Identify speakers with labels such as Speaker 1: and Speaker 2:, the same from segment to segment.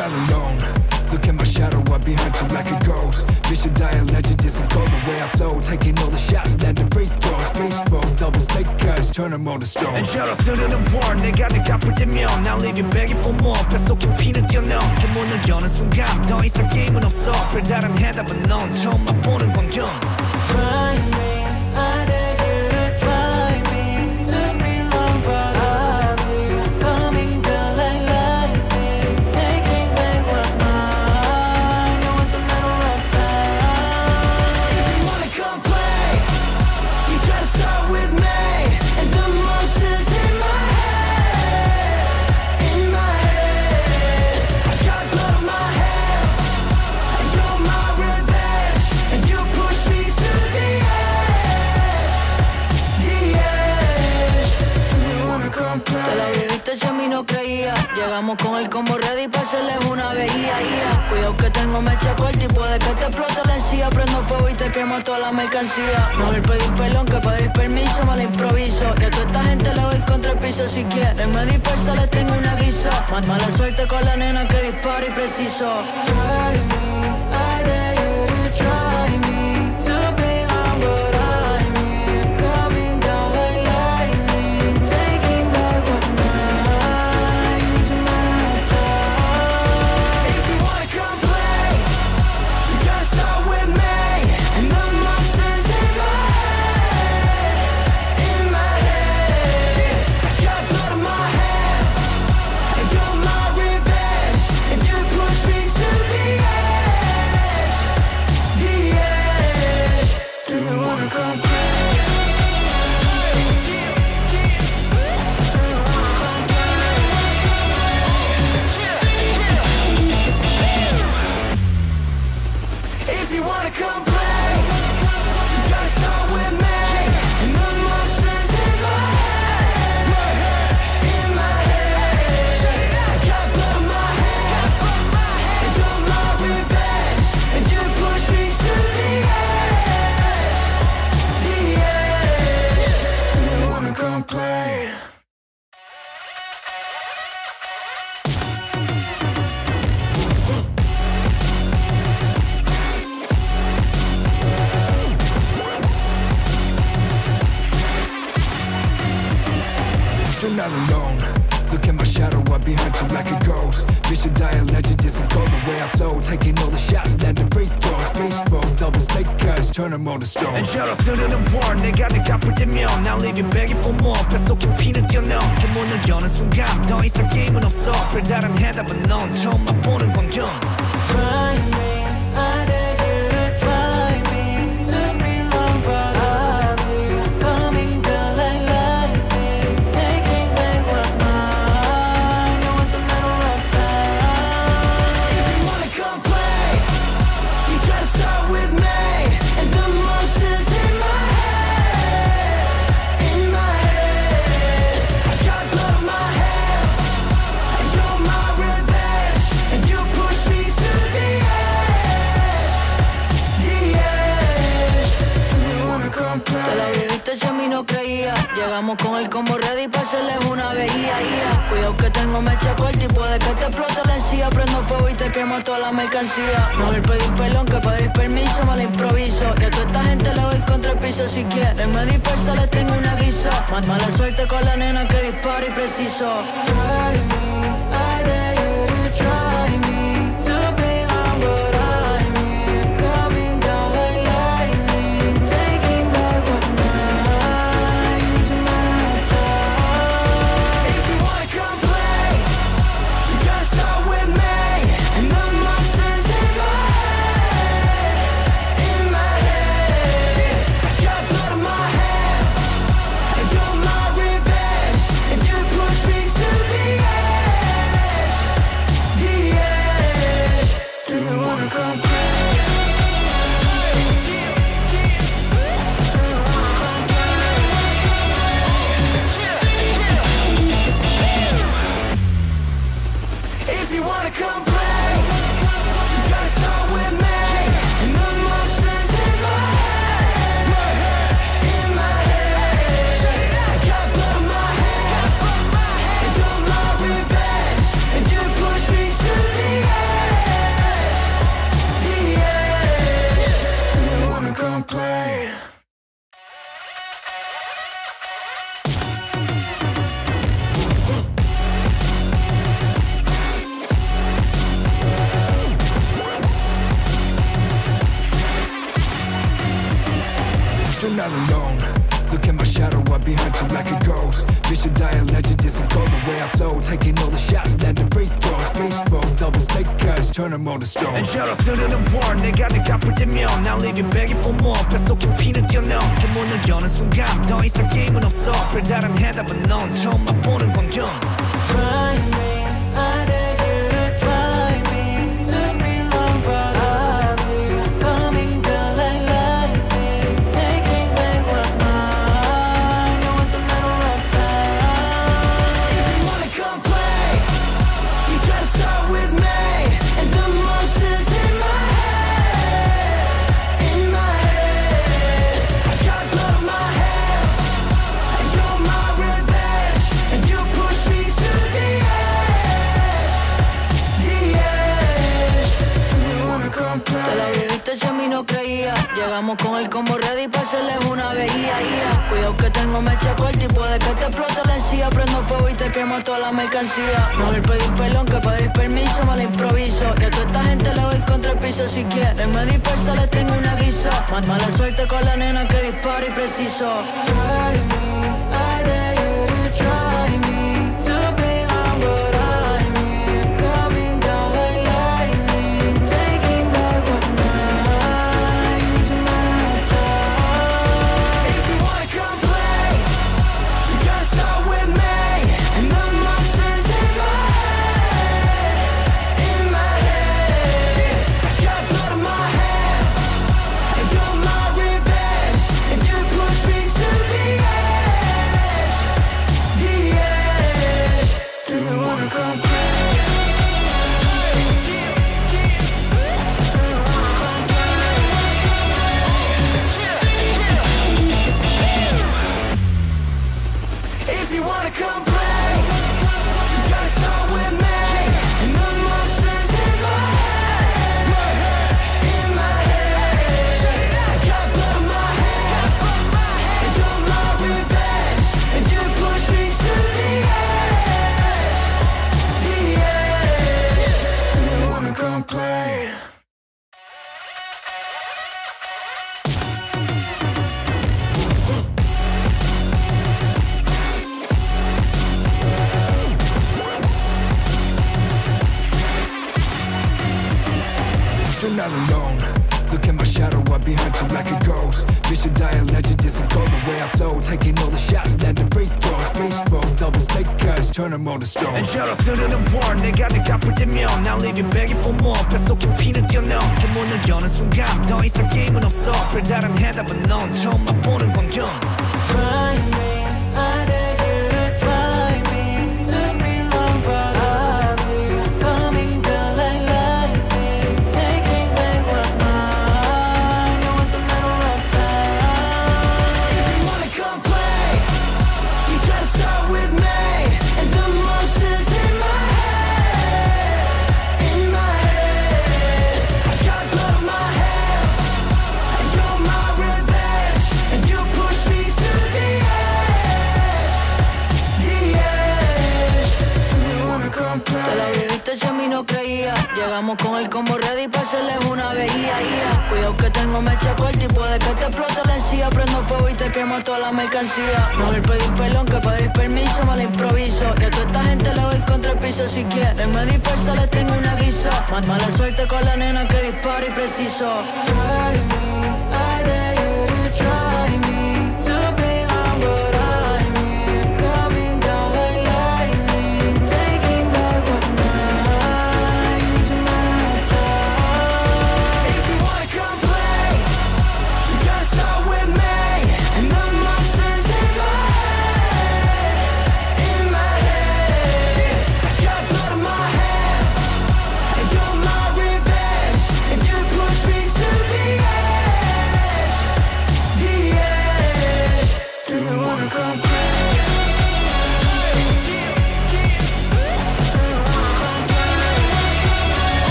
Speaker 1: not alone. Look at my shadow, I'm behind you like a ghost. Vision die a legend, isn't go the way I flow. Taking all the shots, landing free throws. Baseball, double stake guys, turn them all to stone.
Speaker 2: And shout out to the war, 내가 갚을 때면 Now leave you begging for more. 뱃속 깊이 느껴넣어 그 문을 여는 순간 더 이상 게임은 없어. 별다른 해답은 넌 처음 맛보는 광경.
Speaker 3: Try me, I dare you to try me. Took me long but I will. Coming down like lightning, taking back what's mine. It was a matter of time.
Speaker 4: If you wanna come play, you gotta start with me. And the monsters in my head, I got blood on my hands, and you're my revenge. And you push me to the edge. Do you wanna come play?
Speaker 3: Te la viviste si a mí no creía. Llegamos con el combo ready pa' hacerles una veía. Cuidado que tengo mecha corta y puede que te explote la encía. Prendo fuego y te quemo toda la mercancía. Mejor pedir perdón que pedir permiso, me la improviso. Y a toda esta gente le doy contra el piso. Si quieren me dispersa, les tengo un aviso. Mala suerte con la nena que dispara y preciso. Try me, I dare you to try me. Took me long but I'm here. Coming down like lightning, taking back what's mine. It was a matter of time.
Speaker 4: If you wanna come play, you gotta start with me. And the monsters in my head, I got blood on my hands, and you're my revenge. And you push me to the edge. Do you wanna come play? If you wanna come play, you gotta start with me. And the monsters in my head, I got blood on my hands, and you're my revenge. And you push me to the edge. Do you wanna come play?
Speaker 1: You're not alone. Look at my shadow, I'm behind you like a ghost. Vision die a legend, isn't go the way I flow. Taking all the shots, landing free throws. Baseball, double stake guys, turn them all to stone.
Speaker 2: And shout out to the war, 내가 갚을 때면 Now leave you begging for more. 뱃속 깊이 느껴넣어 그 문을 여는 순간 더 이상 게임은 없어. 별다른 해답은 넌 처음 맛보는 광경.
Speaker 3: Try me, I dare you to try me. Took me long but I will. Coming down like lightning, taking back what's mine. It was a matter of time.
Speaker 4: If you wanna come play, you gotta start with me. And the monsters in my head, I got blood on my hands, and you're my revenge. And you push me to the edge. Do you wanna come
Speaker 3: Te la
Speaker 4: play?
Speaker 3: viviste si a mí no creía. Llegamos con el combo ready pa' hacerles una veía. Cuidado que tengo mecha corta y puede que te explote la encía. Prendo fuego y te quemo toda la mercancía. Mejor pedir perdón que pedir permiso, me la improviso. Y a toda esta gente le doy contra el piso. Si quieren me dispersa, les tengo un aviso. Mala suerte con la nena que dispara y preciso. Try me, I dare you to try me. Took me long but I'm here. Coming down like lightning, taking back what's mine. It was a matter of time.
Speaker 4: If you wanna come play, you gotta start with me. And the monsters in my head, I got blood on my hands, and you're my revenge. And you push me to the edge.
Speaker 1: flow, taking all the shots, landing free throws. Baseball, doubles, take cuts, turn them all to stone.
Speaker 2: And shout out to the war, 내가 앞을 대면 Now leave you begging for more 뱃속에 피 느껴넣어 문을 여는 순간 더 이상 게임은 없어 별다른 해답은 넌 처음 맛보는 광경.
Speaker 3: Try me, I dare you to try me. Took me long but I'm here. Coming down like lightning, taking back what's mine. It was a matter of time.
Speaker 4: If you wanna come play, you gotta start with me. And the monsters in my head, I got blood on my hands, and you're my revenge. And you push me to the edge. Do you wanna come
Speaker 3: Te la
Speaker 4: play?
Speaker 3: viviste si a mí no creía. Llegamos con el combo ready pa' hacerles una veía. Cuidado que tengo mecha corta y puede que te explote la encía. Prendo fuego y te quemo toda la mercancía. Mejor pedir perdón que pedir permiso, me la improviso. Y a toda esta gente le doy contra el piso. Si quieren me dispersa, les tengo un aviso. Mala suerte con la nena que dispara y preciso. Try me, I dare you to try me. Took me long but I'm here. Coming down like lightning, taking back what's mine. It was a matter of time.
Speaker 4: If you wanna come play, you gotta start with me. And the monsters in my head, I got blood on my hands, and you're my revenge. And you push me to the edge. Do you wanna come play? If you wanna come play, you gotta start with me. And the monsters in my head, I got blood on my hands, and you're my revenge. And you push me to the edge. Do you wanna come play?
Speaker 1: You're not alone. Look at my shadow, I'm behind you like a ghost. Bitch, you die a legend, this will go the way I flow. Taking all the shots, landing free throws. Baseball, doubles, take cuts, turn them all to stone.
Speaker 2: And shout out to the war, 내가 앞을 대면 Now leave you begging for more 뱃속에 피 느껴넣어 문을 여는 순간 더 이상 게임은 없어 별다른 해답은 넌 처음 맛보는 광경.
Speaker 3: Try me, I dare you to try me. Took me long but I'm here. Coming down like lightning, taking back what's mine. It was a matter of time.
Speaker 4: If you wanna come play, you gotta start with me. And the monsters in my head, I got blood on my hands, and you're my revenge. And you push me to the edge. Do you wanna come
Speaker 3: Te la
Speaker 4: play?
Speaker 3: viviste si a mí no creía. Llegamos con el combo ready pa' hacerles una veía. Cuidado que tengo mecha corta y puede que te explote la encía. Prendo fuego y te quemo toda la mercancía. Mejor pedir perdón que pedir permiso, me la improviso. Y a toda esta gente le doy contra el piso. Si quieren me dispersa, les tengo un aviso. Mala suerte con la nena que dispara y preciso. Try me, I dare you to try me. Took me long but I'm here. Coming down like lightning, taking back what's mine. It was a matter of time.
Speaker 4: If you wanna come play, you gotta start with me. And the monsters in my head, I got blood on my hands, and you're my revenge. And you push me to the edge.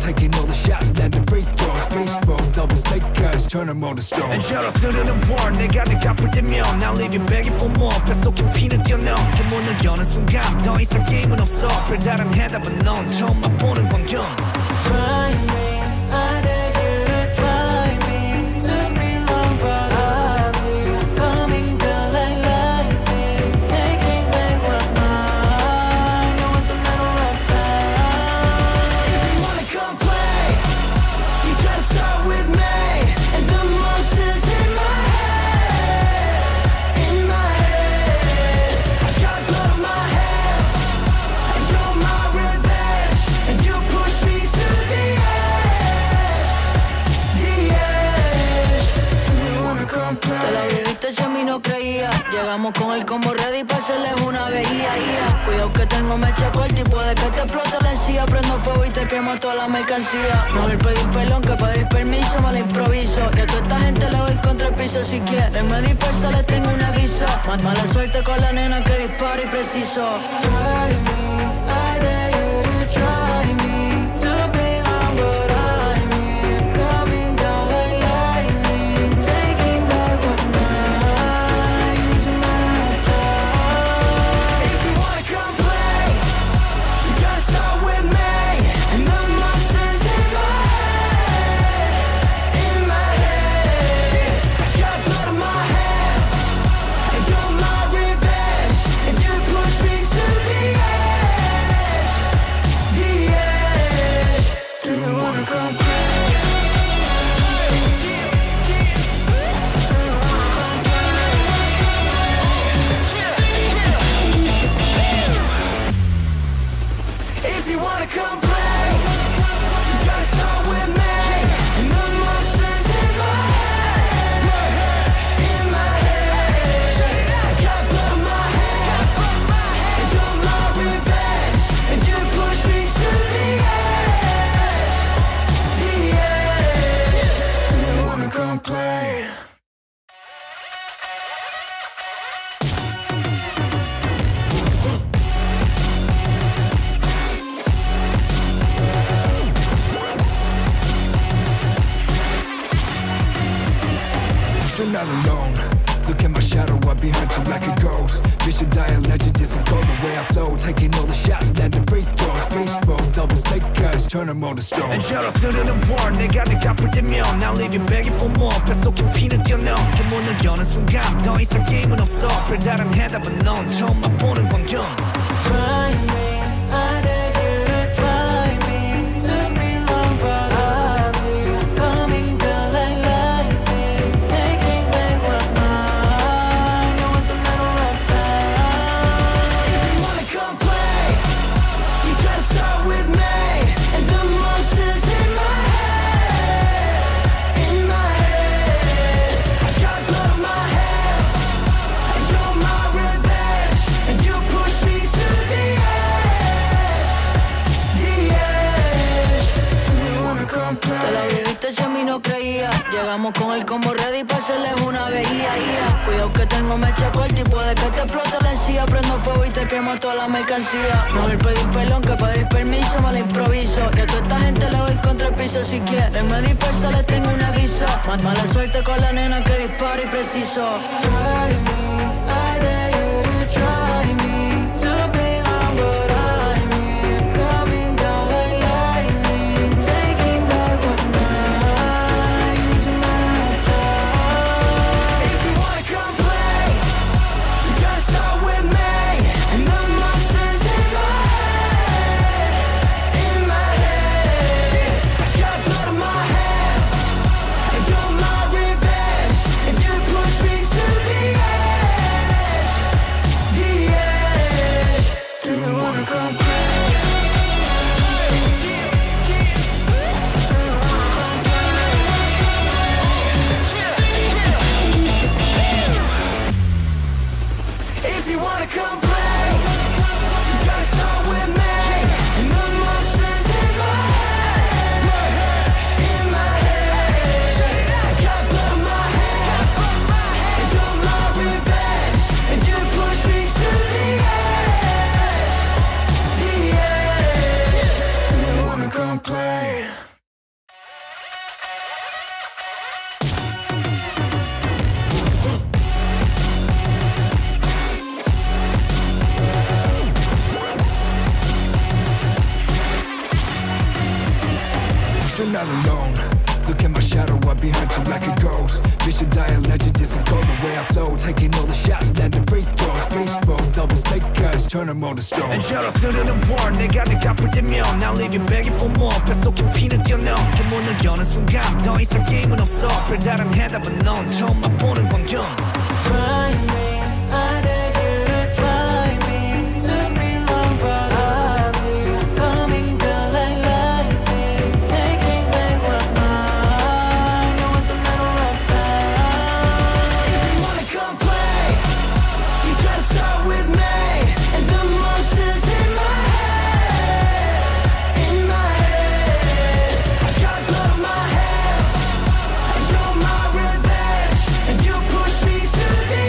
Speaker 1: taking all the shots, landing free throws. Baseball, double stickers, turn them all to stone.
Speaker 2: And shout out to the war, 내가 갚을 때면 Now leave you begging for more. 뱃속 깊이 느껴넣어 문을 여는 순간 더 이상 게임은 없어. 별다른 해답은 넌 처음 맛보는 광경.
Speaker 3: Try me, I dare you to try me. Took me long but I will. Coming down like lightning, taking back what's mine. It was a matter of time.
Speaker 4: If you wanna come play, you gotta start with me. And the monsters in my head, I got blood on my hands, and you're my revenge. And you push me to the edge. Do you wanna come
Speaker 3: Te la
Speaker 4: play?
Speaker 3: viviste si a mí no creía. Llegamos con el combo ready pa' hacerles una veía. Cuidado que tengo mecha corta y puede que te explote la encía. Prendo fuego y te quemo toda la mercancía. Mejor pedir perdón que pedir permiso, me la improviso. Y a toda esta gente le doy contra el piso. Si quieren me dispersa, les tengo un aviso. Mala suerte con la nena que dispara y preciso. Try me, I dare you to try me. Took me long but I'm here. Coming down like lightning, taking back what's mine. It was a matter of time.
Speaker 4: If you wanna come play, you gotta start with me. And the monsters in my head, I got blood on my hands, and you're my revenge. And you push me to the edge. Do you wanna come play? If you wanna come play, you gotta start with me. And the monsters in my head, I got blood on my hands, and you're my revenge. And you push me to the edge. Do you wanna come play?
Speaker 1: You're not alone. Look at my shadow, I'm behind you like a ghost. Bitch, you die a legend, this will go the way I flow. Taking all the shots, landing free throws. Baseball, double stickers, turn them all to stone.
Speaker 2: And shout out to the war, 내가 갚을 때면 Now leave you begging for more. 뱃속 깊이 느껴넣어 문을 여는 순간 더 이상 게임은 없어. 별다른 해답은 넌 처음 맛보는 광경.
Speaker 3: Try me, I dare you to try me. Took me long but I will. Coming down like lightning, taking back what's mine. It was a matter of time.
Speaker 4: If you wanna come play, you gotta start with me. And the monsters in my head, I got blood on my hands, and you're my revenge. And you push me to the edge. Do you wanna come
Speaker 3: Te la
Speaker 4: play?
Speaker 3: viviste si a mí no creía. Llegamos con el combo ready pa' hacerles una veía. Cuidado que tengo mecha corta y puede que te explote la encía. Prendo fuego y te quemo toda la mercancía. Mejor pedir perdón que pedir permiso, me la improviso. Y a toda esta gente le doy contra el piso. Si quieren me dispersa, les tengo un aviso. Mala suerte con la nena que dispara y preciso. Try me, I dare you to try me. Took me long but I'm here. Coming down like lightning, taking back what's mine. It was a matter of time.
Speaker 4: If you wanna come play, you gotta start with me. And the monsters in my head, I got blood on my hands, and you're my revenge. And you push me to the edge.
Speaker 1: not alone. Look at my shadow, I'm behind you like a ghost. Bitch, you die a legend, this will go the way I flow. Taking all the shots, landing free throws. Baseball, double stake guys, turn them all to stone.
Speaker 2: And shout out to the war, 내가 갚을 때면 Now leave you begging for more. 뱃속 깊이 느껴넣어 그 문을 여는 순간 더 이상 게임은 없어. 별다른 해답은 넌 처음 맛보는 광경.
Speaker 3: Try me, I dare you to try me. Took me long but I will. Coming down like lightning. Taking back what's mine. It was a matter of time.
Speaker 4: If you wanna come play, you gotta start with me. And the monsters in my head, I got blood on my hands, and you're my revenge. And you push me to the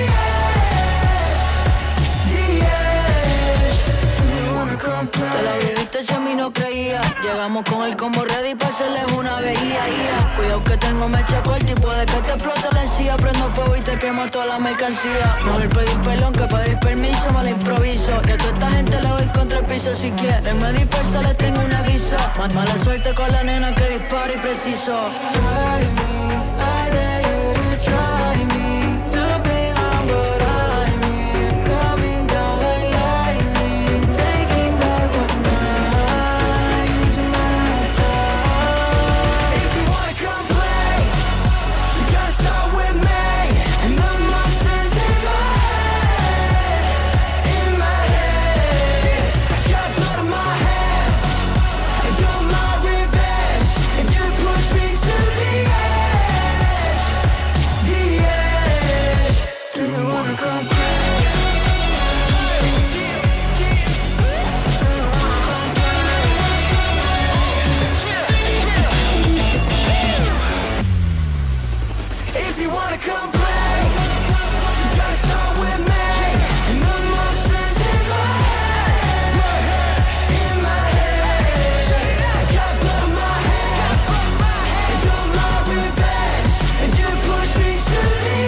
Speaker 4: edge. Do you wanna come
Speaker 3: Te la
Speaker 4: play?
Speaker 3: viviste si a mí no creía. Llegamos con el combo ready pa' hacerles una veía. Cuidado que tengo mecha corta y puede que te explote la encía. Prendo fuego y te quemo toda la mercancía. Mejor pedir perdón que pedir permiso, me la improviso. Y a toda esta gente le doy contra el piso. Si quieren me dispersa, les tengo un aviso. Mala suerte con la nena que dispara y preciso. Try me, I dare you to try me. Took me long but I'm here. Coming down like lightning. Taking back what's mine. It was a matter of time.
Speaker 4: If you wanna come play, you gotta start with me. And the monsters in my head, I got blood on my hands, and you're my revenge. And you push me to the edge. Do you wanna come play? If you wanna come play, you gotta start with me. And the monsters in my head, I got blood on my hands, and you're my revenge. And you push me to the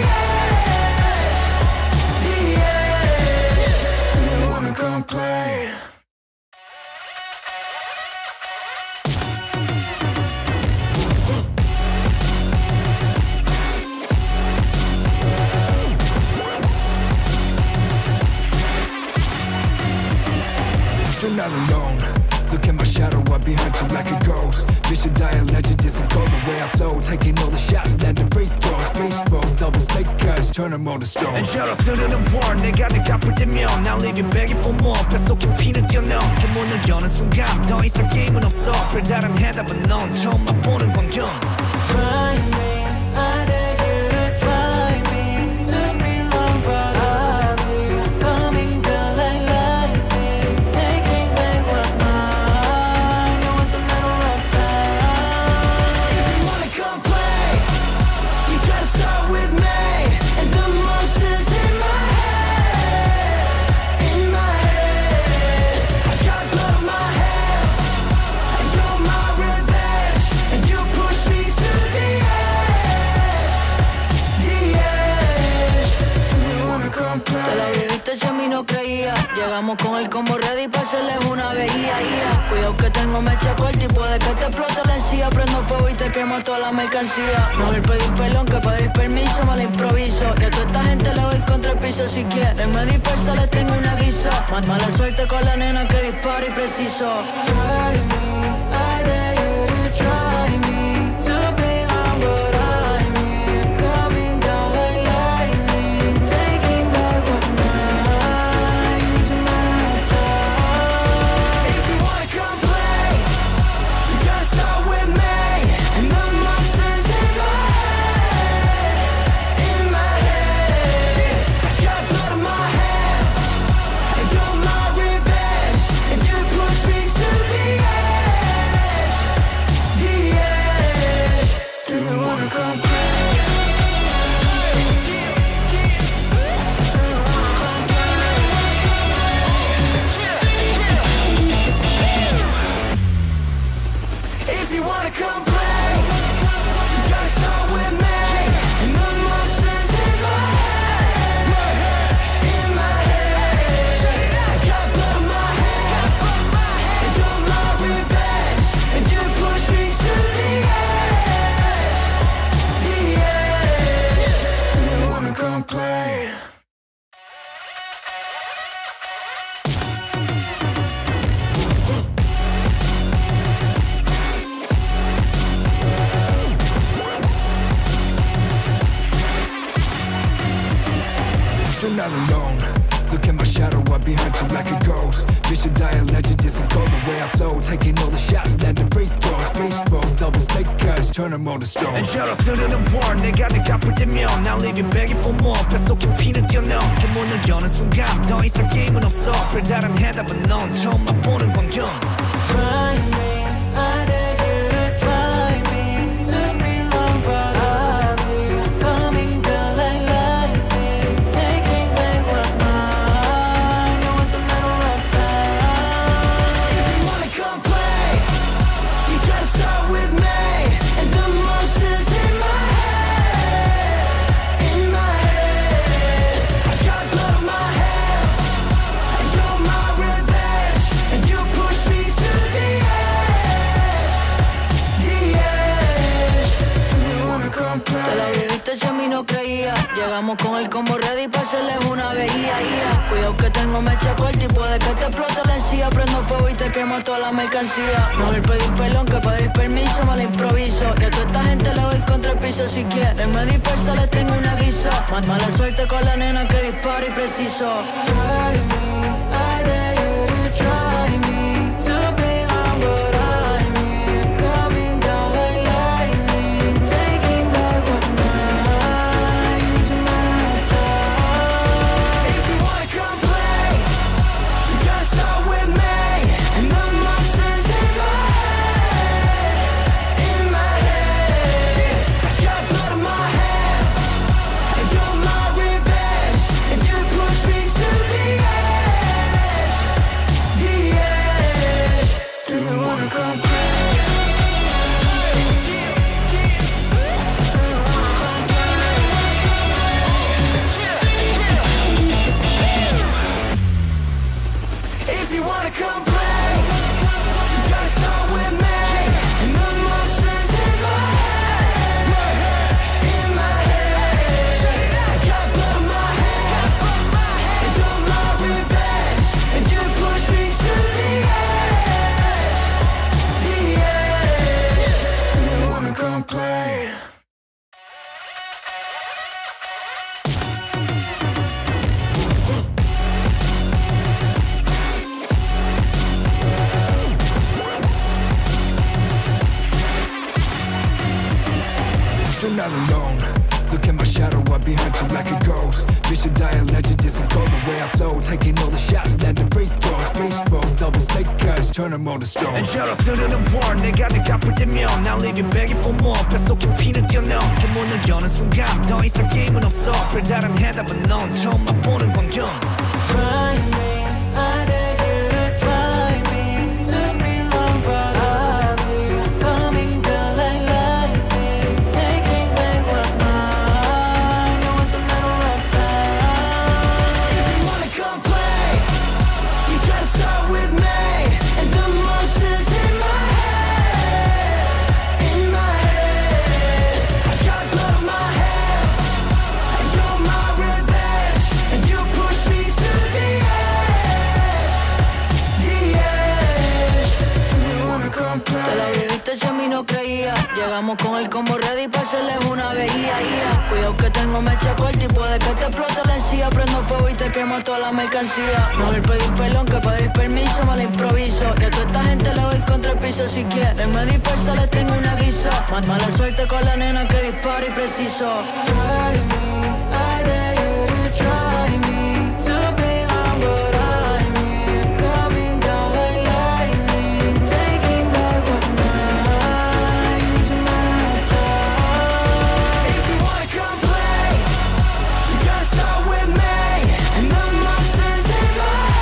Speaker 4: edge. Do you wanna come play?
Speaker 1: You're not alone. Look at my shadow, I'm behind you like a ghost. Bitch, you die a legend, this will go the way I flow. Taking all the shots, landing free throws. Baseball, double stake guys, turn them all to stone.
Speaker 2: And shout out to the war, 내가 갚을 때면 Now leave you begging for more. 뱃속 깊이 느껴넣어 그 문을 여는 순간 더 이상 게임은 없어. 별다른 해답은 넌 처음 맛보는 광경.
Speaker 3: Try me, I dare you to try me. Took me long but I will. Coming down like lightning. Taking back what's mine. It was a matter of time.
Speaker 4: If you wanna come play, you gotta start with me. And the monsters in my head, I got blood on my hands, and you're my revenge. And you push me to the edge. Do you wanna come
Speaker 3: Te la
Speaker 4: play?
Speaker 3: viviste si a mí no creía. Llegamos con el combo ready pa' hacerles una veía. Cuidado que tengo mecha corta y puede que te explote la encía. Prendo fuego y te quemo toda la mercancía. Mejor pedir perdón que pedir permiso, me la improviso. Y a toda esta gente le doy contra el piso. Si quieren me dispersa, les tengo un aviso. Mala suerte con la nena que dispara y preciso. Try me, I dare you to try me. Took me long but I'm here. Coming down like lightning. Taking back what's mine. It was a matter of time.
Speaker 4: If you wanna come play, you gotta start with me. And the monsters in my head, I got blood on my hands, and you're my revenge. And you push me to the edge.
Speaker 1: taking all the shots, landing free throws. Baseball, double stickers, turn them all to stone.
Speaker 2: And shout out to the war, 내가 갚을 때면 Now leave you begging for more. 뱃속 깊이 느껴넣어 문을 여는 순간 더 이상 게임은 없어. 별다른 해답은 넌 처음 맛보는 광경.
Speaker 3: Try me, I dare you to try me. Took me long but I'm here. Coming down like lightning, taking back what's mine. It was a matter of time.
Speaker 4: If you wanna come play, you gotta start with me. And the monsters in my head, I got blood on my hands, and you're my revenge. And you push me to the edge. Do you wanna come
Speaker 3: Te la
Speaker 4: play?
Speaker 3: viviste si a mí no creía. Llegamos con el combo ready pa' hacerles una veía. Cuidado que tengo mecha corta y puede que te explote la encía. Prendo fuego y te quemo toda la mercancía. Mejor pedir perdón que pedir permiso, me la improviso. Y a toda esta gente le doy contra el piso. Si quieren me dispersa, les tengo un aviso. Mala suerte con la nena que dispara y preciso. Try me, I dare you to try me. Took me long but I'm here. Coming down like lightning, taking back what's mine. It was a matter of time.
Speaker 4: If you wanna come play, you gotta start with me. And the monsters in my head, I got blood on my hands, and you're my revenge. And you push me to the edge. Do you wanna come play? If you wanna come play, you gotta start with me. And the monsters in my head, I got blood on my hands, and you're my revenge. And you push me to the edge. Do you wanna come play?
Speaker 1: You're not alone. Look at my shadow, I'm behind you like a ghost. Vision die a legend, this will go the way I flow. Taking all the shots, landing free throws. Baseball, double stickers, turn them all to stone.
Speaker 2: And shout out to the war, 내가 갚을 때면 Now leave you begging for more. 뱃속 깊이 느껴넣어 문을 여는 순간 더 이상 게임은 없어. 별다른 해답은 넌 처음 맛보는 광경.
Speaker 3: Try me, I dare you to try me. Took me long but I'm here. Coming down like lightning, taking back what's mine. It was a matter of time.
Speaker 4: If you wanna come play, you gotta start with me. And the monsters in my head, I got blood on my hands, and you're my revenge. And you push me to the edge. Do you wanna come
Speaker 3: Te la
Speaker 4: play?
Speaker 3: viviste si a mí no creía. Llegamos con el combo ready pa' hacerles una veía. Cuidado que tengo mecha corta y puede que te explote la encía. Prendo fuego y te quemo toda la mercancía. Mejor pedir perdón que pedir permiso, me la improviso. Y a toda esta gente le doy contra el piso. Si quieren me dispersa, les tengo un aviso. Mala suerte con la nena que dispara y preciso. Try me, I dare you to try me. Took me long but I'm here. Coming down like lightning, taking back what's mine. It was a matter of time.
Speaker 4: If you wanna come play, you gotta start with me. And the monsters in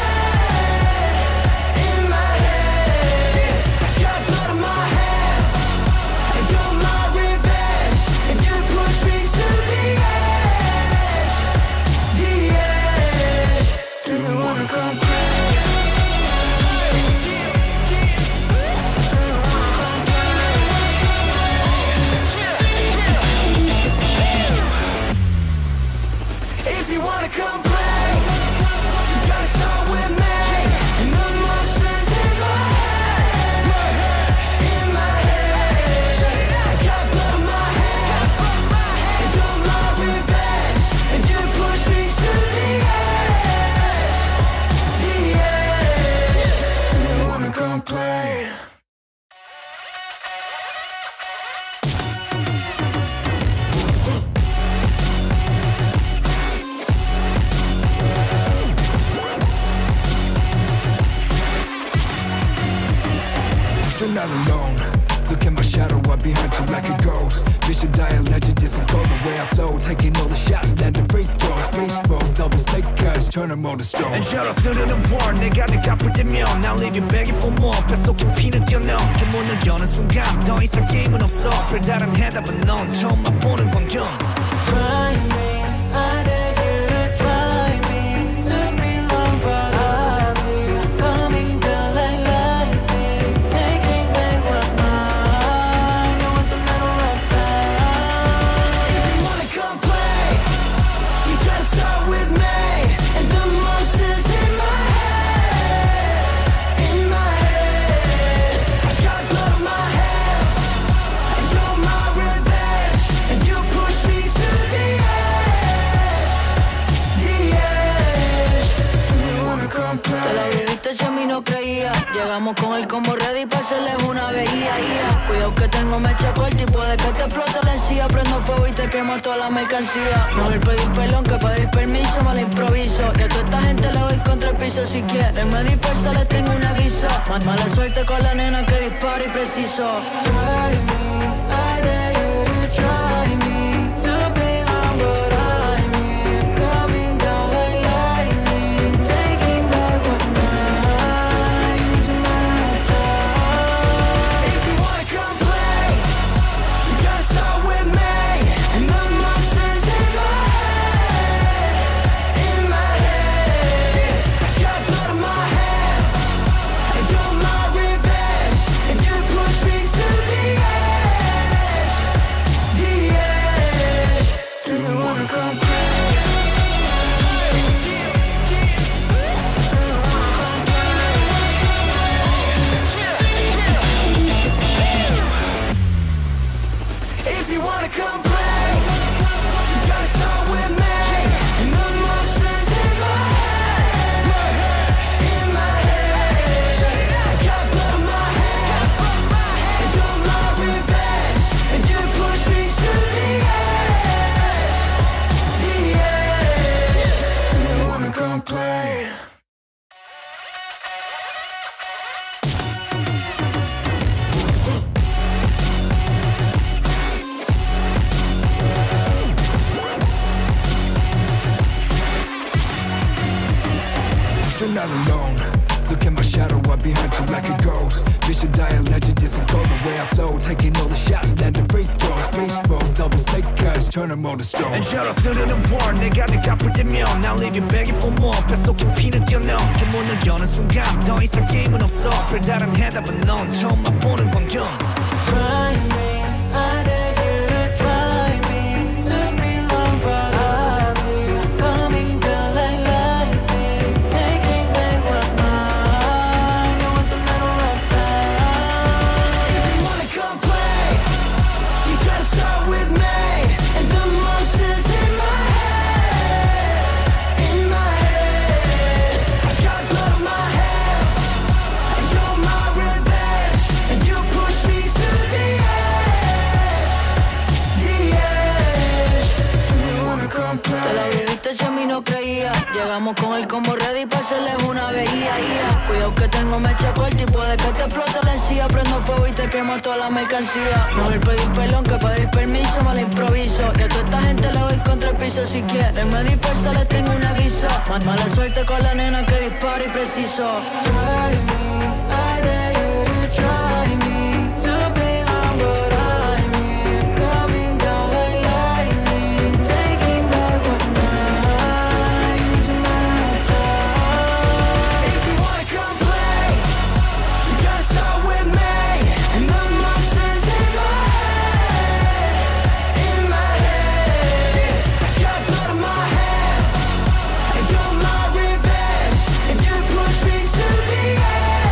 Speaker 4: my head, I got blood on my hands, and you're my revenge. And you push me to the edge.
Speaker 1: play. You're not alone. Look at my shadow, I'm behind you like a ghost. Vision die a legend, this will go the way I flow. Taking all the shots, landing free throws. Baseball, double stick guys, turn them all to stone.
Speaker 2: And shout out to the war, 내가 갚을 때면 Now leave you begging for more. 뱃속 깊이 느껴넣어 그 문을 여는 순간 더 이상 게임은 없어. 별다른 해답은 넌 처음 맛보는 광경.
Speaker 3: Try me, I dare you to try me. Took me long but I'm here. Coming down like lightning. Taking back what's mine. It was a matter of time.
Speaker 4: If you wanna come play, you gotta start with me. And the monsters in my head, I got blood on my hands, and you're my revenge. And you push me to the edge.
Speaker 1: Do you wanna come
Speaker 3: Te la
Speaker 1: play?
Speaker 3: viviste si a mí no creía. Llegamos con el combo ready pa' hacerles una veía. Cuidado que tengo mecha corta y puede que te explote la encía. Prendo fuego y te quemo toda la mercancía. Mejor pedir perdón que pedir permiso, me la improviso. Y a toda esta gente le doy contra el piso. Si quieren me dispersa, les tengo un aviso. Mala suerte con la nena que dispara y preciso. Try me, I dare you to try me. Took me long but I'm here. Coming down like lightning. Taking back what's mine. It was a matter of time.
Speaker 4: If you wanna come play, you gotta start with me. And the monsters in my head, I got blood on my hands, and you're my revenge. And you push me to the edge.
Speaker 1: Do you wanna come play?
Speaker 4: If you wanna come play, you gotta start with me. And the monsters in my head, I got blood on my hands, and you're my revenge. And you push me to the edge.
Speaker 1: Do you wanna come play? You're not alone. Look at my shadow, I'm behind you like a ghost. Vision die a legend, this will go the way I flow. Taking all the shots, landing free throws. Baseball, double stick guys, turn them all to stone.
Speaker 2: And shout out to the war, 내가 갚을 때면 Now leave you begging for more. 뱃속 깊이 느껴넣어 그 문을 여는 순간 더 이상 게임은 없어. 별다른 해답은 넌 처음 맛보는 광경.
Speaker 3: Try me, I dare you to try me. Took me long but I'm here. Coming down like lightning. Taking back what's mine. It was a matter of time.
Speaker 4: If you wanna come play, you gotta start with me. And the monsters in my head, I got blood on my hands, and you're my revenge. And you push me to the edge.
Speaker 1: Do you wanna come
Speaker 3: Te la
Speaker 1: play?
Speaker 3: viviste si a mí no creía. Llegamos con el combo ready pa' hacerles una veía. Cuidado que tengo mecha corta y puede que te explote la encía. Prendo fuego y te quemo toda la mercancía. Mejor pedir perdón que pedir permiso, me la improviso. Y a toda esta gente le doy contra el piso. Si quieren me dispersa, les tengo un aviso. Mala suerte con la nena que dispara y preciso. Try me, I dare you to try me. Took me long but I'm here. Coming down like lightning. Taking back what's mine. It was a matter of time.
Speaker 4: If you wanna come play, you gotta start with me. And the monsters in my head, I got blood on my hands, and you're my revenge. And you push me to the edge.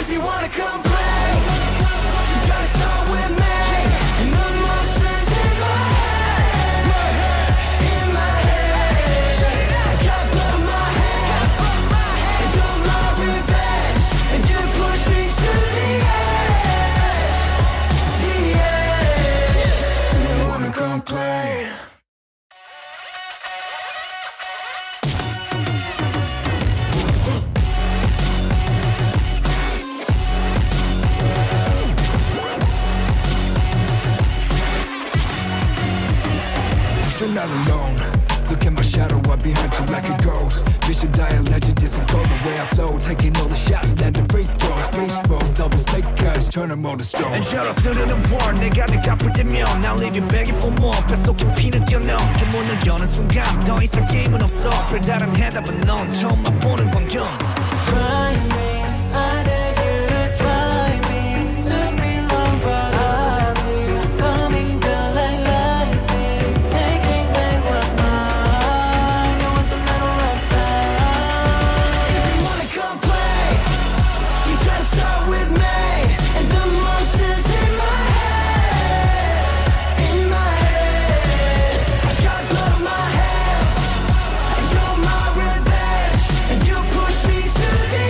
Speaker 4: If you wanna come play, you gotta start with me. And the monsters in my head. I got blood on my hands, and you're my revenge. And you push me to the edge. Do you wanna come play?
Speaker 1: You're not alone. Look at my shadow, I'm behind you like a ghost. Bitch, you die a legend, this will go the way I flow. Taking all the shots, landing free throws. Baseball, double stake guys, turn them all to stone.
Speaker 2: And shout out to the war, 내가 갚을 때면 Now leave you begging for more. 뱃속 깊이 느껴넣어 그 문을 여는 순간 더 이상 게임은 없어. 별다른 해답은 넌 처음 맛보는 광경.
Speaker 3: Try me, I dare you to try me. Took me long but I'm here. Coming down like lightning. Taking back what's mine. It was a matter of time.
Speaker 4: If you wanna come play, you gotta start with me. And the monsters in my head. I got blood on my hands, and you're my revenge. And you push me to the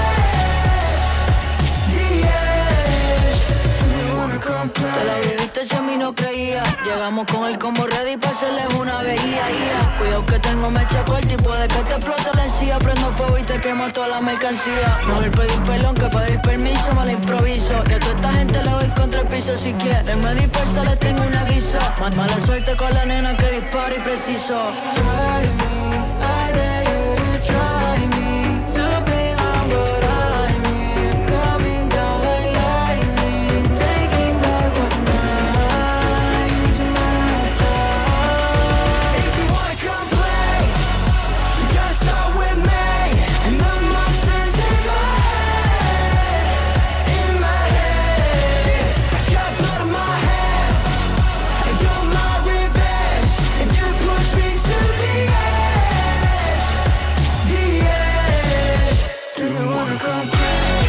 Speaker 4: edge. Do you wanna come
Speaker 3: Te la
Speaker 4: play?
Speaker 3: viviste si a mí no creía. Llegamos con el combo ready pa' hacerles una veía. Cuidado que tengo mecha corta y puede que te explote la encía. Prendo fuego y te quemo toda la mercancía. Mejor pedir perdón que pedir permiso, me la improviso. Y a toda esta gente le doy contra el piso. Si quieren me dispersa, les tengo un aviso. Mala suerte con la nena que dispara y preciso. Try me, I dare you to try me. Took me long but I'm here. Coming down like lightning. Taking back what's mine. It was a matter of time.
Speaker 4: If you wanna come play, you gotta start with me. And the monsters in my head. I got blood on my hands, and you're my revenge. And you push me to the edge. Do you wanna come play?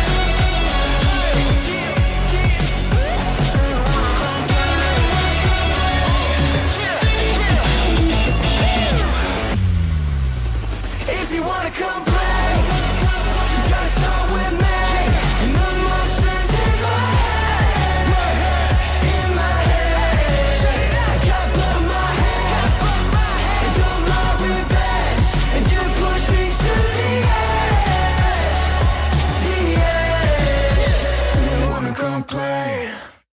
Speaker 4: If you wanna come play, you gotta start with me. And the monsters in my head. I got blood on my hands, and you're my revenge. And you push me to the edge. Do you wanna come play?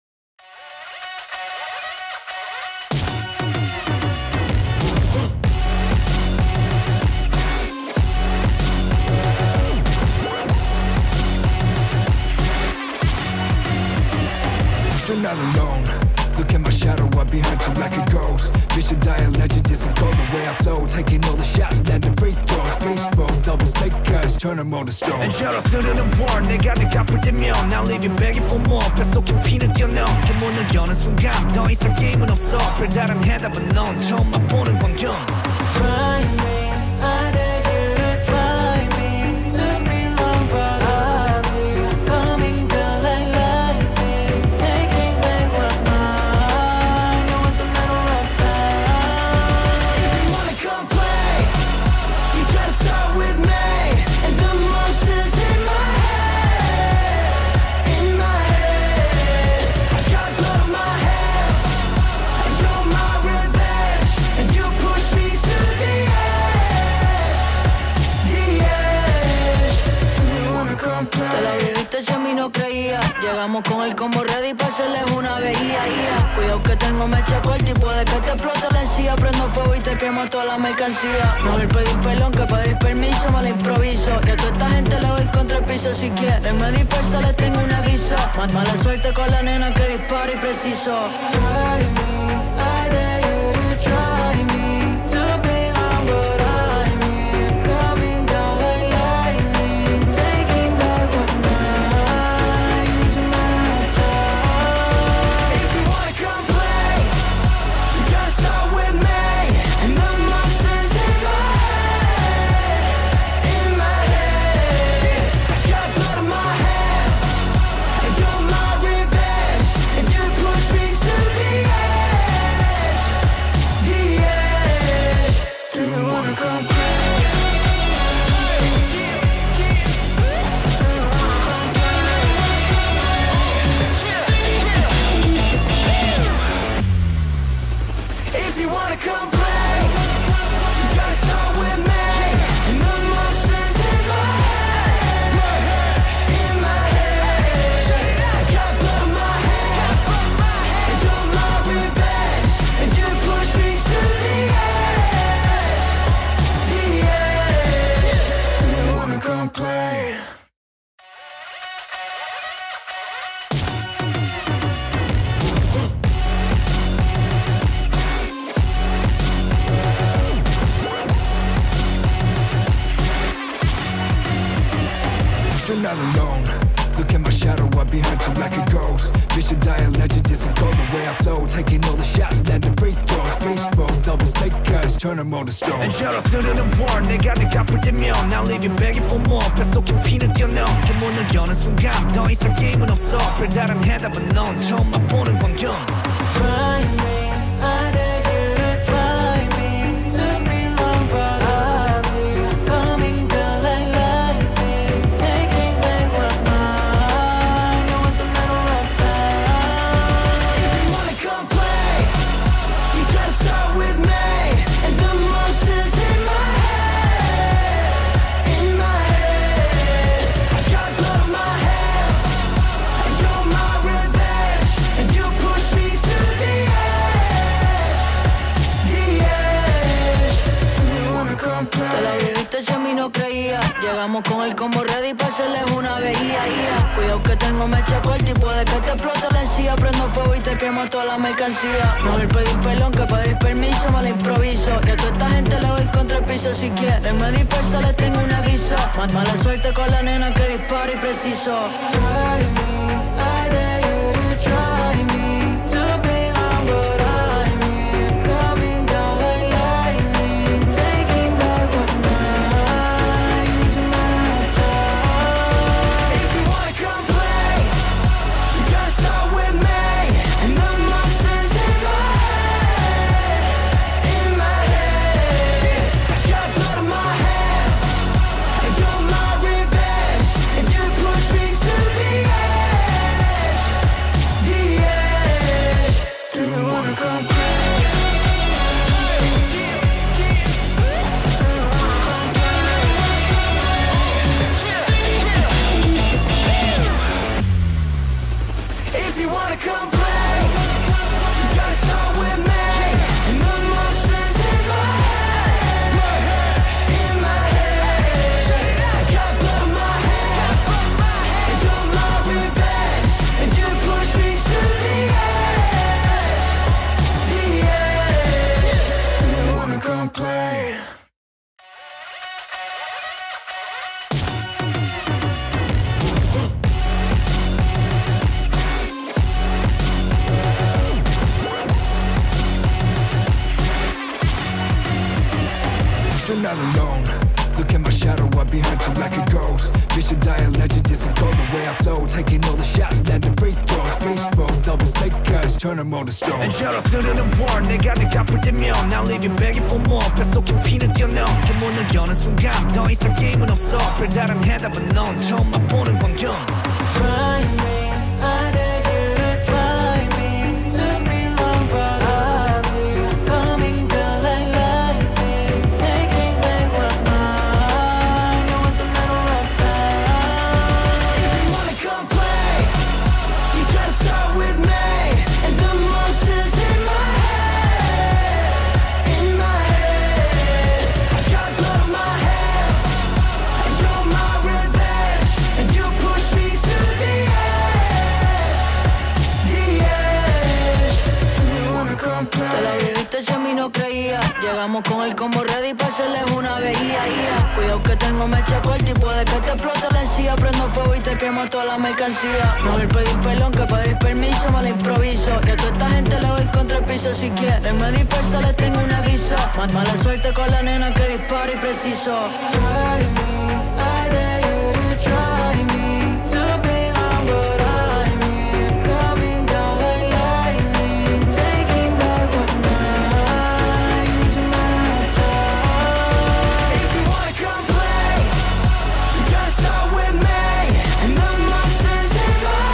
Speaker 1: You're not alone. Look at my shadow, I'm behind you like a ghost. Bitch, you die a legend, this will go the way I flow. Taking all the shots, landing free throws. Baseball, double stake guys, turn them all to stone.
Speaker 2: And shout out to the war, 내가 갚을 때면 Now leave you begging for more. 뱃속 깊이 느껴넣어 그 문을 여는 순간 더 이상 게임은 없어. 별다른 해답은 넌 처음 맛보는 광경.
Speaker 3: Try me, I dare you to try me. Took me long but I'm here. Coming down like lightning. Taking back what's mine. It was a matter of time.
Speaker 4: If you wanna come play, you gotta start with me. And the monsters in my head. I got blood on my hands, and you're my revenge. And you push me to the edge. Do you wanna come
Speaker 3: Te la
Speaker 4: play?
Speaker 3: viviste si a mí no creía. Llegamos con el combo ready pa' hacerles una veía. Cuidado que tengo mecha corta y puede que te explote la encía. Prendo fuego y te quemo toda la mercancía. Mejor pedir perdón que pedir permiso, me la improviso. Y a toda esta gente le doy contra el piso. Si quieren me dispersa, les tengo un aviso. Mala suerte con la nena que dispara y preciso. Try me, I dare you to try me. Took me long but I'm here. Coming down like lightning. Taking back what's mine. It was a matter of time.
Speaker 4: If you wanna come play, you gotta start with me. And the monsters in my head. I got blood on my hands,
Speaker 1: my shadow up behind you like a ghost. Vision die a legend, this will go the way I flow. Taking all the shots, landing free throws. Baseball, double stake guys, turn them all to stone.
Speaker 2: And shout out to the war, 내가 갚을 때면 Now leave you begging for more. 뱃속 깊이 느껴넣은 그 문을 여는 순간 더 이상 게임은 없어. 별다른 해답은 넌 처음 맛보는 광경.
Speaker 3: Try me, I dare you to try me. Took me long but I be coming down like lightning. Taking back what's mine. It was a matter of time.
Speaker 4: If you wanna come play, you gotta start with me. And the monsters in my head, in my head. I got blood on my hands, and you're my revenge. And you push me to the edge. Do you wanna come
Speaker 3: Te la
Speaker 4: play?
Speaker 3: viviste si a mí no creía. Llegamos con el combo ready pa' hacerles una veía. Cuidado que tengo mecha corta y puede que te explote la encía. Prendo fuego y te quemo toda la mercancía. Mejor pedir perdón que pedir permiso, me la improviso. Y a toda esta gente le doy contra el piso. Si quieren me dispersa, les tengo un aviso. Mala suerte con la nena que dispara y preciso. Try me, I dare you to try me. Took me long but I'm here, coming down like lightning. Taking back what's mine. It was a matter of time.
Speaker 4: If you wanna come play, you gotta start with me. And the monsters in my head, I got blood on my hands, and you're my revenge. And you push me to the edge. Do you wanna come play? If you wanna come play, you gotta start with me. And the monsters in my head, I got blood on my hands, and you're my revenge. And you push me to the edge. Do you wanna come play?
Speaker 1: You're not alone. Look at my shadow up behind you like a ghost. Vision die a legend, this will go the way I flow. Taking all the shots, landing free throws. Baseball, double stake guys, turn them all to stone.
Speaker 2: And shout out to the war, 내가 갚을 때면 Now leave you begging for more. 뱃속 깊이 느껴넣은 그 문을 여는 순간 더 이상 게임은 없어. 별다른 해답은 넌 처음 맛보는 광경.
Speaker 3: Try me, I dare you to try me. Took me long but I'm here, coming down like lightning. Taking back what's mine. It was a matter of time.
Speaker 4: If you wanna come play, you gotta start with me. And the monsters in my head, I got blood on my hands, and you're my revenge. And you push me to the edge. Do you wanna come
Speaker 3: Te la
Speaker 4: play?
Speaker 3: viviste si a mí no creía. Llegamos con el combo ready pa' hacerles una veía. Cuidado que tengo mecha corta y puede que te explote la encía. Prendo fuego y te quemo toda la mercancía. Mejor pedir perdón que pedir permiso, me la improviso. Y a toda esta gente le doy contra el piso. Si quieren me dispersa, les tengo un aviso. Mala suerte con la nena que dispara y preciso. Try me, I dare you to try me. Took me long but I'm here, coming down like lightning. Taking back what's mine. It was a matter of time.
Speaker 4: If you wanna come play, you gotta start with me. And the monsters in my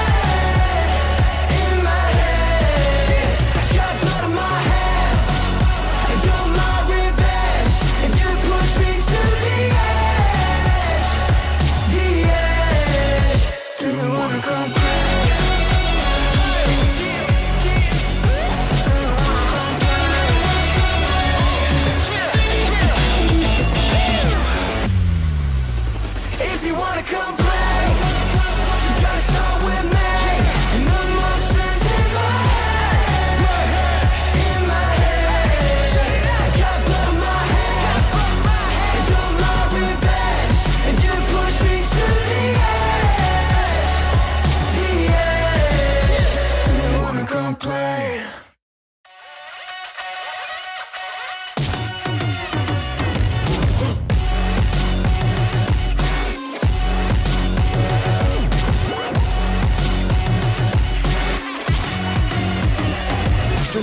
Speaker 4: head, I got blood on my hands, and you're my revenge. And you push me to the edge.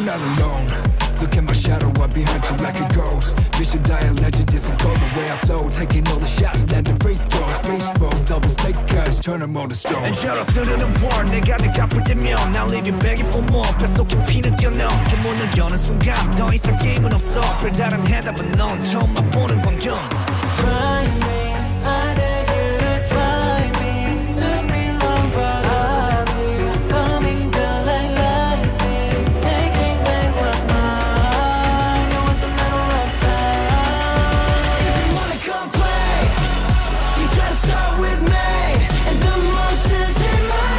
Speaker 1: not alone. Look at my shadow, I'm behind you like a ghost. Vision die a legend, this will go the way I flow. Taking all the shots, landing free throws. Baseball, double stake guys, turn them all to stone.
Speaker 2: And shout out to the war, 내가 갚을 때면 Now leave you begging for more. 뱃속 깊이 느껴넣어 문을 여는 순간 더 이상 게임은 없어. 별다른 해답은 넌 처음 맛보는 광경.
Speaker 3: Try me, I dare you to try me. Took me long but I will. Coming down like lightning, taking back what's mine. It was a matter of time.
Speaker 4: If you wanna come play, you gotta start with me. And the monsters in my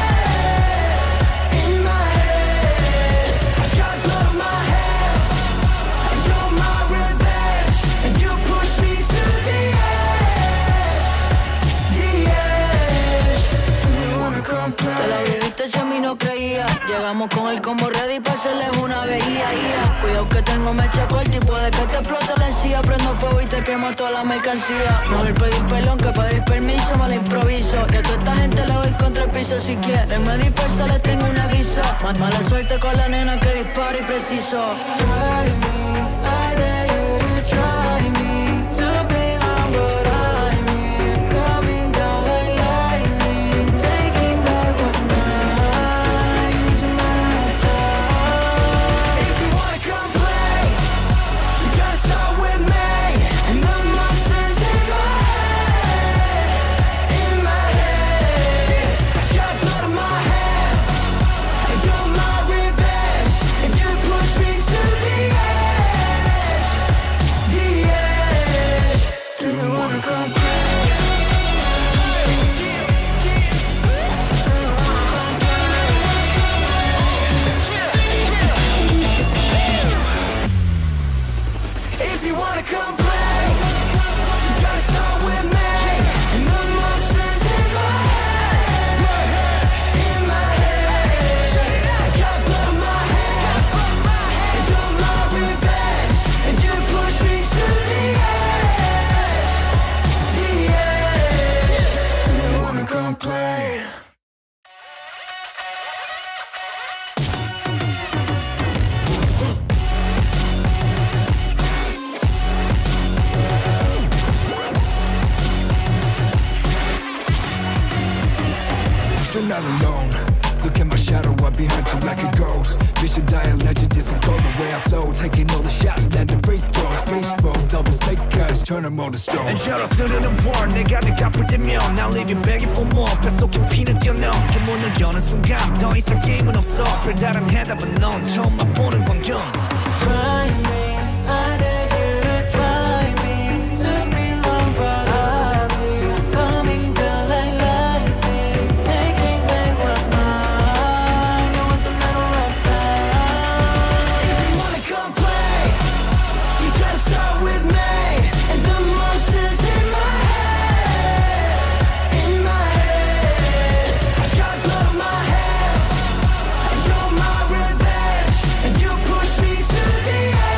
Speaker 4: head, I got blood on my hands, and you're my revenge. And you push me to the edge. Do you wanna come
Speaker 3: Te la
Speaker 4: play?
Speaker 3: viviste si a mí no creía. Llegamos con el combo ready pa' hacerles una veía. Cuidado que tengo mecha corta y puede que te explote la encía. Prendo fuego y te quemo toda la mercancía. Mejor pedir perdón que pedir permiso, me la improviso. Y a toda esta gente le doy contra el piso. Si quieren me dispersa, les tengo un aviso. Mala suerte con la nena que dispara y preciso. Try me, I dare you to try me. Took me long but I'm here. Coming down like lightning, taking back what's mine. It was a matter of time.
Speaker 4: If you wanna come play, you gotta start with me. And the monsters in my head, I got blood on my hands, and you're my revenge. And you push me to the edge. Do you wanna come play? If you wanna come play, you gotta start with me. And the monsters in my head, I got blood on my hands, and you're my revenge. And you push me to the edge. Do you wanna come play?
Speaker 1: You're not alone. Look at my shadow, I'm behind you like a ghost. Vision die a legend, this will go the way I flow. Taking all the shots, landing free throws. Baseball, double stake guys, turn them all to stone.
Speaker 2: And shout out to the war, 내가 갚을 때면 Now leave you begging for more. 뱃속 깊이 느껴넣어 문을 여는 순간 더 이상 게임은 없어. 별다른 해답은 넌 처음 맛보는 광경.
Speaker 3: Try me, I dare you to try me. Took me long but I will. Coming down like lightning, taking back what's mine. It was a matter of time.
Speaker 4: If you wanna come play, you gotta start with me. And the monsters in my head, I got blood on my hands, and you're my revenge. And you push me to the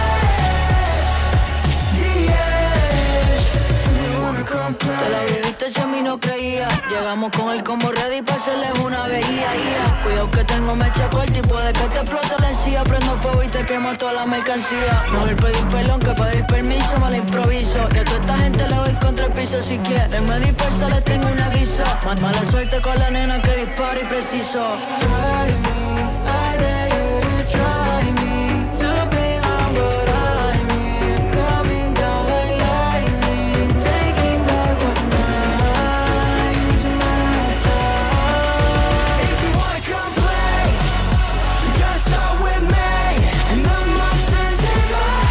Speaker 4: edge. Do you wanna come
Speaker 3: Te la
Speaker 4: play?
Speaker 3: viviste si a mí no creía. Llegamos con el combo ready pa' hacerles una veía. Cuidado que tengo mecha corta y puede que te explote la encía. Prendo fuego y te quemo toda la mercancía. Mejor pedir perdón que pedir permiso, me la improviso. Y a toda esta gente le doy contra el piso. Si quieren me dispersa, les tengo un aviso. Mala suerte con la nena que dispara y preciso. Try me, I dare you to try me. Took me long but I'm here. Coming down like lightning, taking back what's mine. It was a matter of time.
Speaker 4: If you wanna come play, you gotta start with me. And the monsters in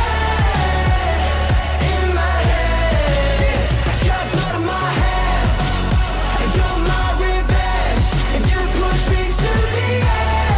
Speaker 4: my head, I got blood on my hands, and you're my revenge. And you push me to the edge.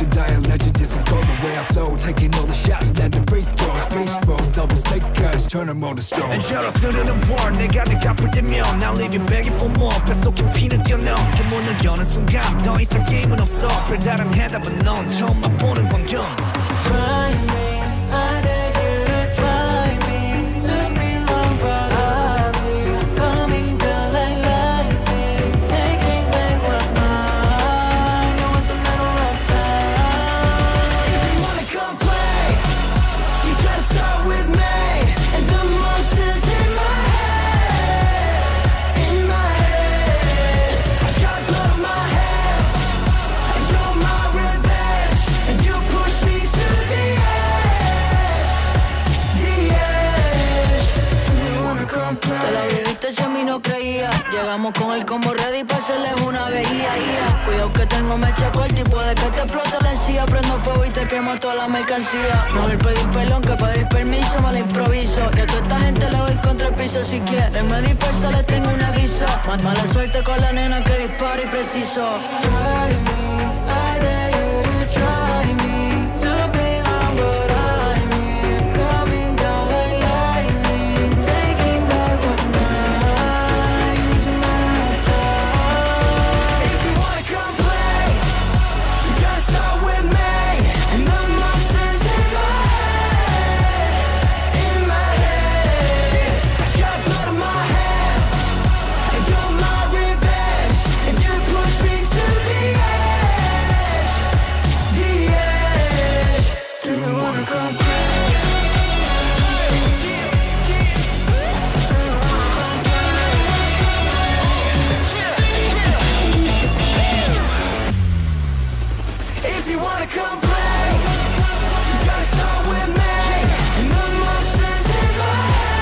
Speaker 1: should die a legend, this will go the way I flow. Taking all the shots, landing free throws. Baseball, double stakers, turn them all to stone.
Speaker 2: And shout out to the war, 내가 앞을 대면 Now leave you begging for more. 뱃속 깊이 느껴넣어 문을 여는 순간 더 이상 게임은 없어. 별다른 해답은 넌 처음 맛보는 광경.
Speaker 3: Try me, I dare you to try me. Took me long but I will. Coming down like lightning, taking back what's mine. It was a matter of time.
Speaker 4: If you wanna come play, you gotta start with me. And the monsters in my head, in my head. I got blood on my hands, and you're my revenge. And you push me to the edge. Do you wanna come play?
Speaker 3: Te la viviste si a mí no creía. Llegamos con el combo ready pa' hacerles una veía. Cuidado que tengo mecha corta y puede que te explote la encía. Prendo fuego y te quemo toda la mercancía. Mejor pedir perdón que pedir permiso, me la improviso. Y a toda esta gente le doy contra el piso. Si quieren me dispersa, les tengo un aviso. Mala suerte con la nena que dispara y preciso. Try me, I dare you to try me. Took me long but I'm here. Coming down like lightning, taking back what's mine. It was a matter of time.
Speaker 4: If you wanna come play, you gotta start with me. And the monsters in my head, I got blood on my hands, and you're my revenge. And you push me to the edge. Do you wanna come play? If you wanna come play, you gotta start with me. And the monsters in my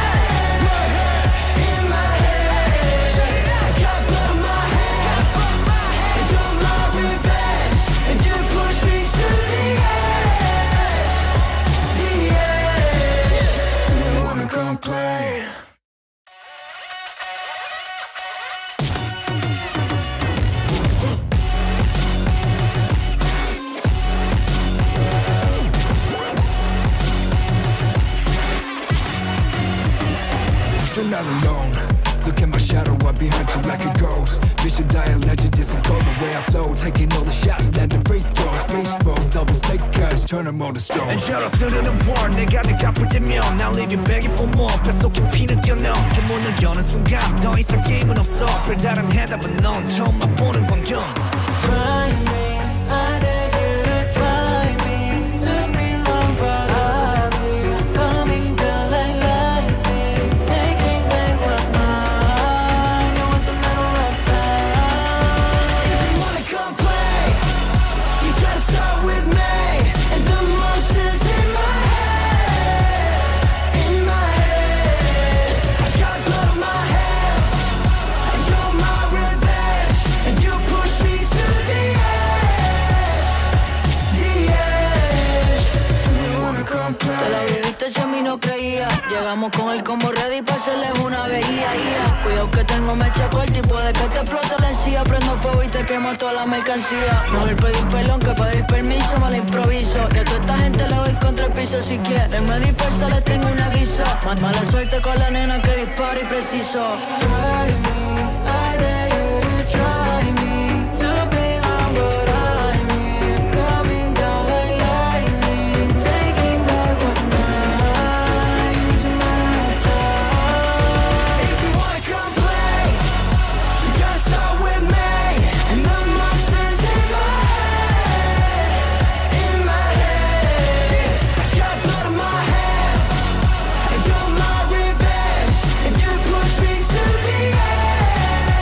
Speaker 4: head, I got blood on my hands, and you're my revenge. And you push me to the edge. Do you wanna come play?
Speaker 1: You're not alone. Look at my shadow, I'm behind you like a ghost. Bitch, you die a legend, this will go the way I flow. Taking all the shots, landing free throws. Baseball, double stakers, turn them all to stone.
Speaker 2: And shout out to the war, 내가 앞을 대면 Now leave you begging for more. 뱃속 깊이 느껴넣어 문을 여는 순간 더 이상 게임은 없어. 별다른 해답은 넌 처음 맛보는 광경.
Speaker 3: Try me, I dare you to try me. Took me long but I will. Coming down like lightning, taking back what's mine. It was a matter of time.
Speaker 4: If you wanna come play, you gotta start with me. And the monsters in my head, I got blood on my hands, and you're my revenge. And you push me to the edge. Do you wanna come
Speaker 3: Te la
Speaker 4: play?
Speaker 3: viviste si a mí no creía. Llegamos con el combo ready pa' hacerles una veía. Cuidado que tengo mecha corta y puede que te explote la encía. Prendo fuego y te quemo toda la mercancía. Mejor pedir perdón que pedir permiso, me la improviso. Y a toda esta gente le doy contra el piso. Si quieren me dispersa, les tengo un aviso. Mala suerte con la nena que dispara y preciso. Try me, I dare you to try me. Took me long but I'm here. Coming down like lightning, taking back what's mine. It was a matter of time.
Speaker 4: If you wanna come play, you gotta start with me. And the monsters in my head, I got blood on my hands, and you're my revenge. And you push me to the edge.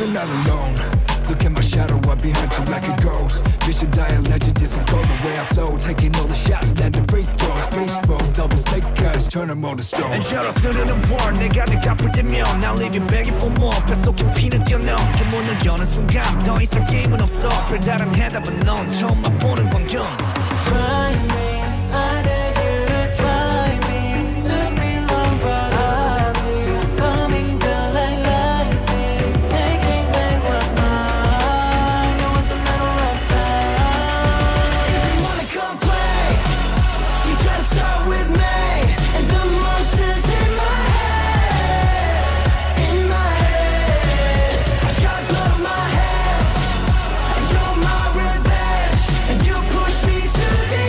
Speaker 1: You're not alone. Look at my shadow, I'm behind you like a ghost. Bitch, you die a legend, this will go the way I flow. Taking all the shots, landing free throws. Baseball, double stake guys, turn them all to stone.
Speaker 2: And shout out to the war, 내가 갚을 때면 Now leave you begging for more. 뱃속 깊이 느껴넣어 문을 여는 순간 더 이상 게임은 없어. 별다른 해답은 넌 처음 맛보는 광경.
Speaker 3: Try me, I dare you to try me. Took me long but I'm here. Coming down like lightning. Taking back what's mine. It was a matter of time.
Speaker 4: If you wanna come play, you gotta start with me. And the monsters in my head, in my head. I got blood on my hands, and you're my revenge. And you push me to the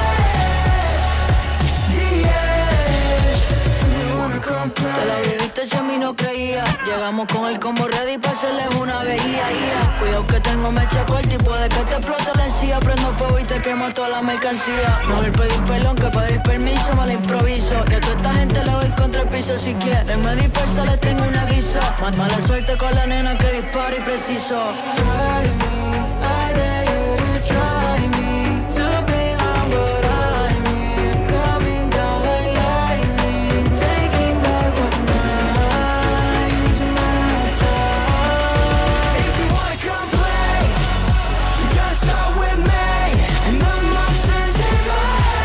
Speaker 4: edge. Do you wanna come
Speaker 3: Te la
Speaker 4: play?
Speaker 3: viviste si a mí no creía. Llegamos con el combo ready pa' hacerles una veía. Cuidado que tengo mecha corta y puede que te explote la encía. Prendo fuego y te quemo toda la mercancía. Mejor pedir perdón que pedir permiso, me la improviso. Y a toda esta gente le doy contra el piso. Si quieren me dispersa, les tengo un aviso. Mala suerte con la nena que dispara y preciso. Try me, I dare you to try me. Took me long but I'm here. Coming down like lightning. Taking back what's mine. It was a matter of time.
Speaker 4: If you wanna come play, you gotta start with me. And the monsters in my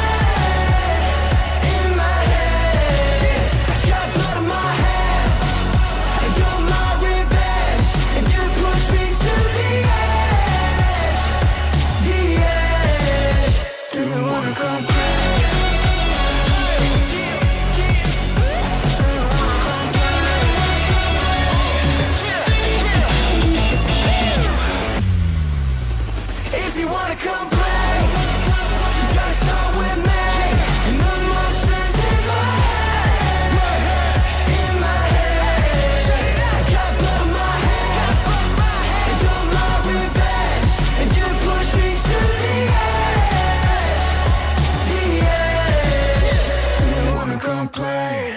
Speaker 4: head, in my head. I got blood on my hands, and you're my revenge. And you push me to the edge, Do you wanna come play? If you wanna come play, you gotta start with me. And the monsters in my head, in my head. I got blood on my hands, and you're my revenge. And you push me to the edge. Do you wanna come play?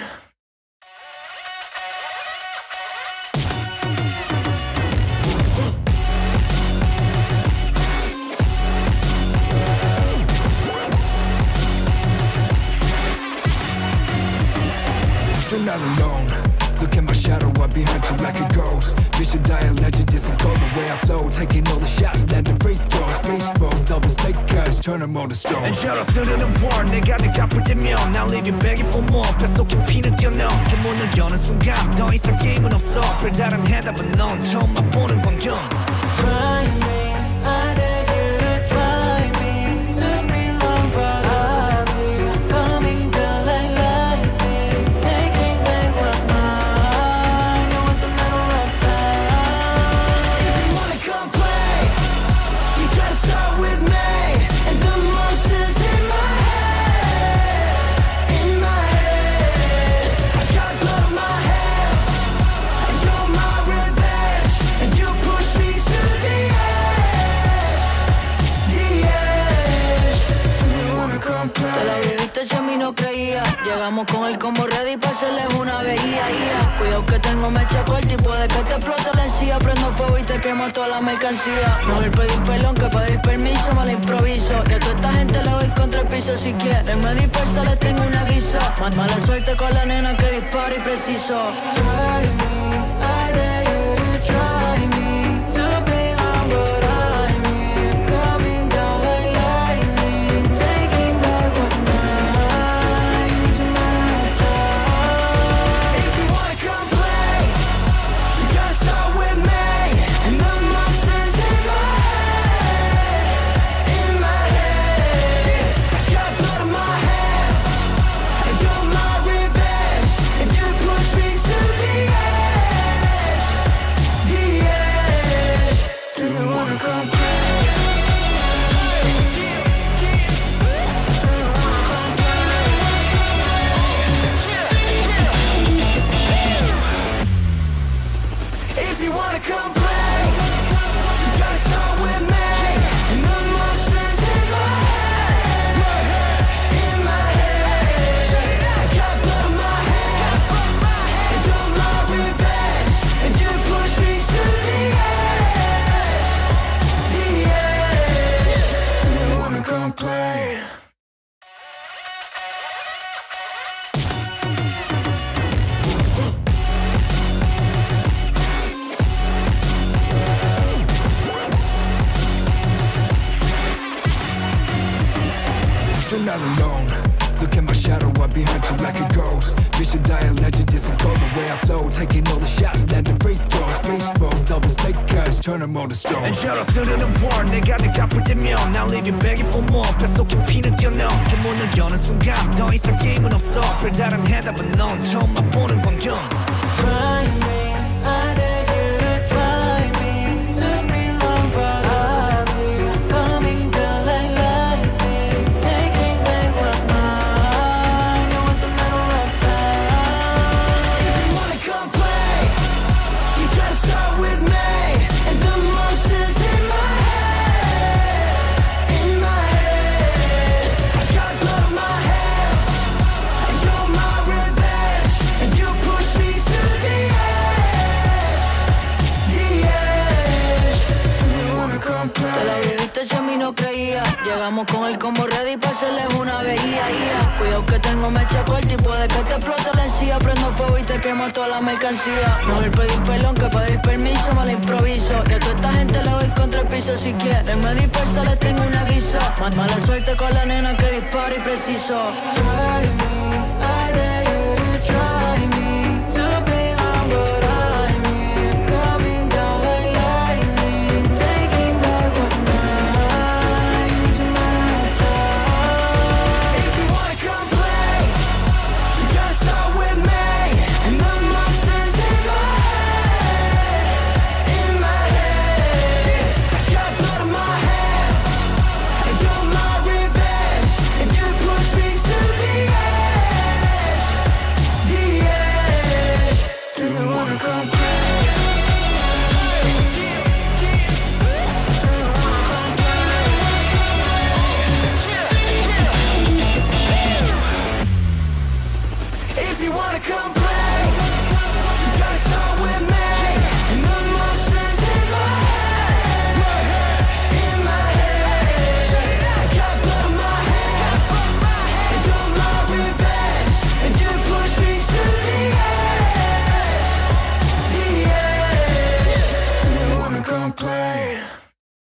Speaker 1: You're not alone. Look at my shadow, I'm behind you like a ghost. Bitch, you die a legend, this will go the way I flow. Taking all the shots, landing free throws. Baseball, double stake guys, turn them all to stone.
Speaker 2: And shout out to the war, 내가 갚을 때면 Now leave you begging for more. 뱃속 깊이 느껴넣어 문을 여는 순간 더 이상 게임은 없어. 별다른 해답은 넌 처음 맛보는 광경.
Speaker 3: Try me, I dare you to try me. Took me long but I'm here. Coming down like lightning. Taking back what's mine. It was a matter of time.
Speaker 4: If you wanna come play, you gotta start with me. And the monsters in my head, in my head. I got blood on my hands, and you're my revenge. And you push me to the edge. Do you wanna come
Speaker 3: Te la
Speaker 4: play?
Speaker 3: viviste si a mí no creía. Llegamos con el combo ready pa' hacerles una veía. Cuidado que tengo mecha corta y puede que te explote la encía. Prendo fuego y te quemo toda la mercancía. Mejor pedir perdón que pedir permiso, me la improviso. Y a toda esta gente le doy contra el piso. Si quieren me dispersa, les tengo un aviso. Mala suerte con la nena que dispara y preciso. Try me, I dare you to try me. Took me long but I'm here. Coming down like lightning. Taking back what's mine. It was a matter of time.
Speaker 4: If you wanna come play, you gotta start with me. And the monsters in my head, in my head. I got blood on my hands, and you're my revenge. And you push me to the edge, Do you wanna come play? If you wanna come play, you gotta start with me. And the monsters in my head, in my head. I got blood on my hands, and you're my revenge. And you push me to the
Speaker 1: taking all the shots, landing free throws. Baseball, doubles, take cuts, turn them all to stone.
Speaker 2: And shout out to the war, 내가 갚을 때면 Now leave you begging for more. 뱃속 깊이 느껴넣어 문을 여는 순간 더 이상 게임은 없어. 별다른 해답은 넌 처음 맛보는 광경.
Speaker 3: Try me, I dare you to try me. Took me long but I be coming down like lightning. Taking back what's mine. It was a matter of time.
Speaker 4: If you wanna come play, you gotta start with me. And the monsters in my head, in my head. I got blood on my hands, and you're my revenge. And you push me to the edge. Do you wanna come
Speaker 3: Te la
Speaker 4: play?
Speaker 3: viviste si a mí no creía. Llegamos con el combo ready pa' hacerles una veía. Cuidado que tengo mecha corta y puede que te explote la encía. Prendo fuego y te quemo toda la mercancía. Mejor pedir perdón que pedir permiso, me la improviso. Y a toda esta gente le doy contra el piso. Si quieren me dispersa, les tengo un aviso. Mala suerte con la nena que dispara y preciso. Try me.